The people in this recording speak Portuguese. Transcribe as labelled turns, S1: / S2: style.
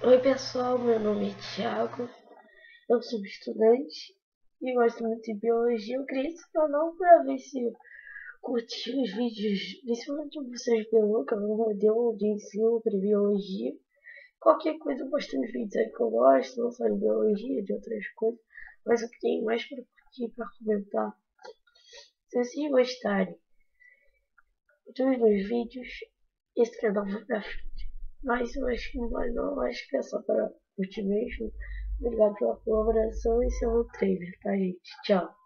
S1: Oi pessoal, meu nome é Thiago, eu sou estudante e gosto muito de biologia. Eu criei esse canal para ver se curti os vídeos, principalmente vocês pelo que é um modelo de ensino para biologia. Qualquer coisa eu posto nos vídeos aí que eu gosto, não só de biologia, de outras coisas, mas eu tenho mais para curtir, para comentar. Se vocês gostarem dos meus vídeos, esse canal vai pra frente. Mas eu acho que não, acho que é só para curtir mesmo. Obrigado pela colaboração. Esse é o trailer, tá, gente? Tchau.